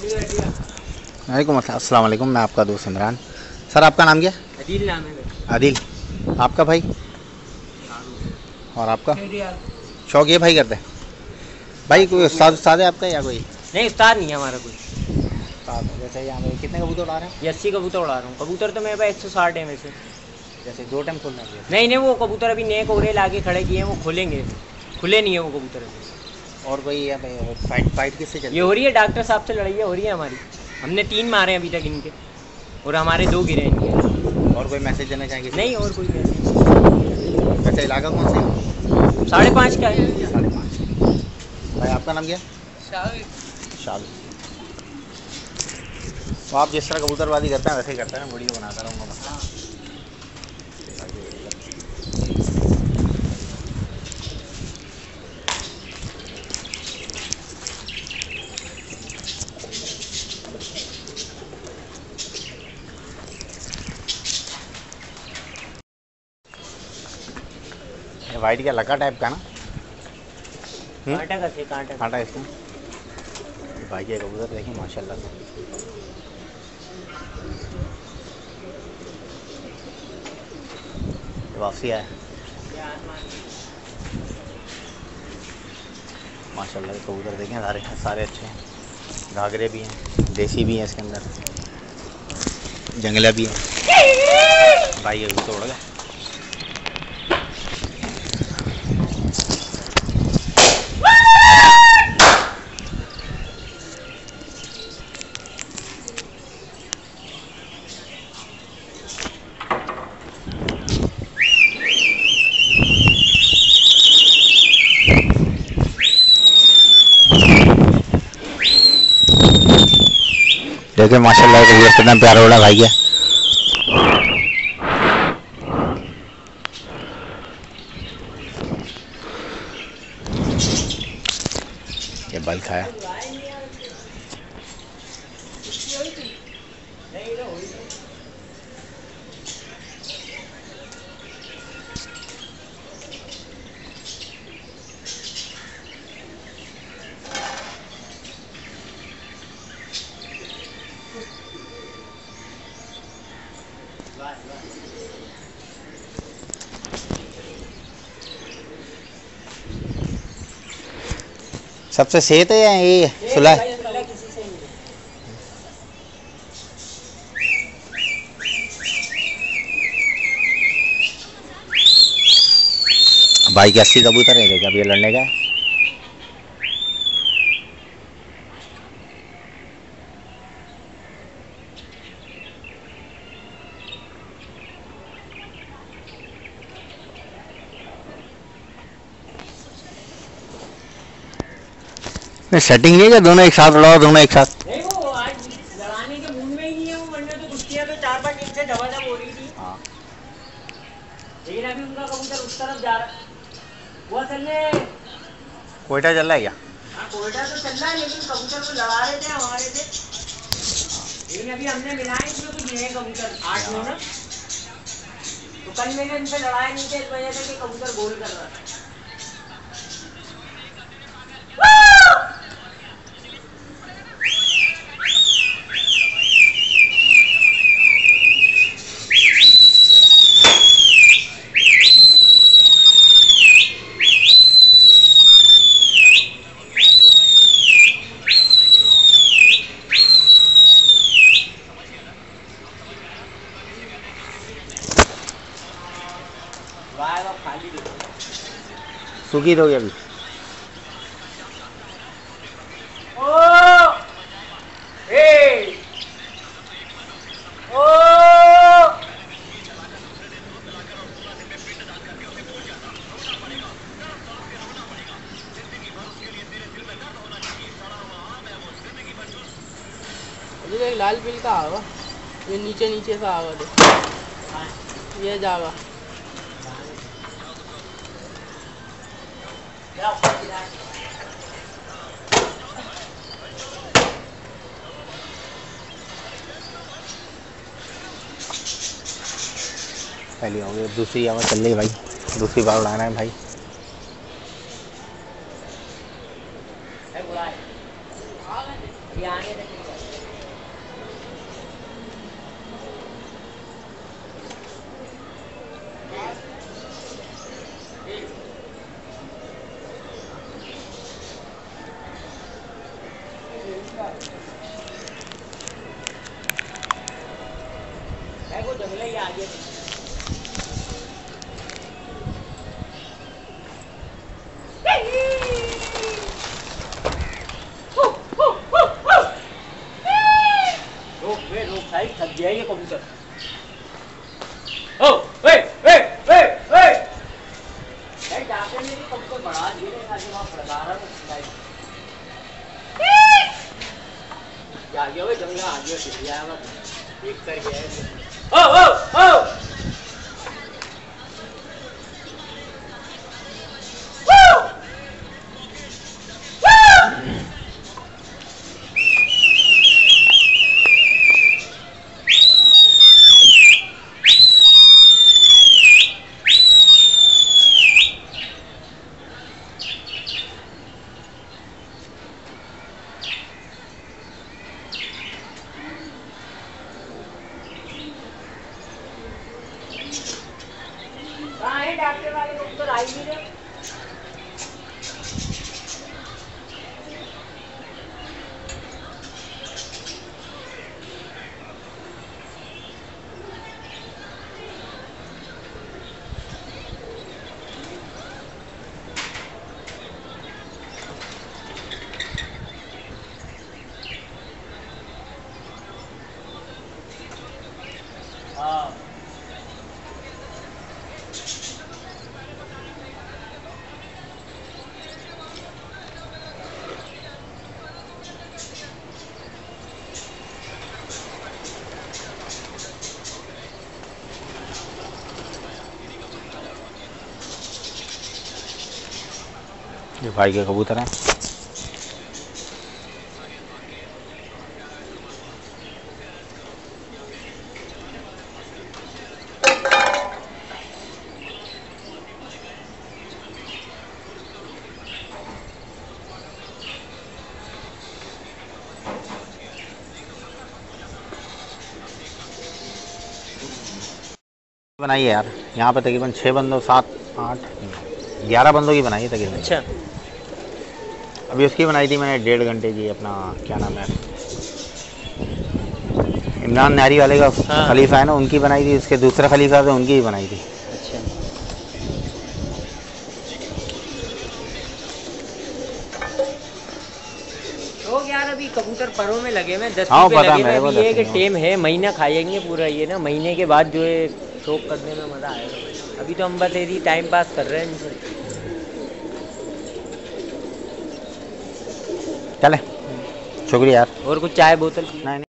वालेकुम अस्सलाम वालेकुम। मैं आपका दोस्त इमरान। सर आपका नाम क्या? अदील नाम है। आदिल। आपका भाई? और आपका शौक ये भाई करते हैं? भाई कोई उस्ताद उस्ताद है आपका या कोई? नहीं, उस्ताद नहीं है हमारा कोई। उस्ताद है। जैसे यहाँ पे कितने कबूतर उड़ा रहे हैं? 80 कबूतर उड़ा रहा हूँ। कबूतर तो मेरे पास 160 है वैसे। जैसे 2 टाइम खोलना है? नहीं नहीं, वो कबूतर अभी नए कोरे लाके खड़े किए हैं, वो खुलेंगे। खुले नहीं है वो कबूतर अभी। और कोई यहाँ पे फाइट किससे चल रही ये हो रही है, डॉक्टर साहब से लड़ाई हो रही है हमारी। हमने 3 मारे अभी तक इनके, और हमारे 2 गिरे इनके। और कोई मैसेज देना चाहेंगे? नहीं, और कोई मैसेज। वैसे इलाका कौन सा है? 5.5 का है। 5.5। भाई आपका नाम क्या? शाल। तो आप जिस तरह कबूतरबाजी करते हैं वैसे ही करते हैं, मैं वीडियो बनाता रहूँगा बस। वाइट क्या लका टाइप का ना? कांटा का से कांटा। कांटा इसमें। भाई के कबूतर देखिए माशाल्लाह से। वापसी आया माशाल्लाह। कबूतर देखें सारे सारे अच्छे हैं। घाघरे भी हैं, देसी भी हैं, इसके अंदर जंगला भी है। भाई ये कबूतर उड़ गया। देखिए माशाल्लाह कबूतर कितना प्यारा उड़ा भाई है। ये बल खाया। सबसे सेहत है या ये सुलह? भाई के 80 कबूतर है। देखिए अब ये लड़ने का है। सेटिंग नहीं है क्या दोनों एक साथ उड़ाओ, दोनों एक साथ? नहीं, वो आज लड़ाने के मूड में ही नहीं है वो, वरना तो कुश्तियां तो 4-5 दिन से दबादब हो रही थी। हाँ। लेकिन अभी उनका कबूतर उस तरफ जा रहा। वो असल में कोयटा चल रहा है क्या? हाँ, कोयटा तो चल रहा है, लेकिन कबूतर तो लड़ा रहे थे हमारे से। लेकिन अभी हमने मिलाए इसमें कुछ नए कबूतर 8-9 ना, तो कल मैंने इनसे लड़ाए नहीं थे इस वजह से कि कबूतर गोल कर रहा था। खाली सूखी दोगे अभी? एक लाल बिल का आवा, ये नीचे नीचे सा आवा दे, ये जावा। पहली हो गई, दूसरी आवाज़ चल रही है भाई। दूसरी बार उड़ाना है भाई। आगे वो जंगल ही आगे रोक भाई, थक गया ये कबूतर। ओ वे वे वे वे भाई जाके मेरी कबूतर बढ़ा दिए रे, खाली वहां फड़का रहा है आ गया वो जंगल आ गया, फिर आया वो देख कर गया। ओ ओ ओ डॉक्टर वाले कबूतर आई नहीं रहे। हाँ ये भाई के कबूतर हैं। बनाई है यार, यहाँ पे तकरीबन 6 बंदों 7 8 11 बंदों की बनाई है तकरीबन। अच्छा, अभी उसकी बनाई थी मैंने 1.5 घंटे की, अपना क्या नाम है, इमरान नारी वाले का हाँ। खलीफा है ना, उनकी बनाई थी, उसके दूसरे खलीफा थे उनकी भी बनाई थी। अच्छा तो यार अभी कबूतर परों में लगे में 10 हाँ, पे पता लगे मेरे में। को अभी ये कि 10 टेम है, महीना खाएंगे पूरा ये ना, महीने के बाद जो है शौक करने में मज़ा आएगा। अभी तो हम बस यही टाइम पास कर रहे हैं इनसे। चले, शुक्रिया यार। और कुछ चाय बोतल नहीं।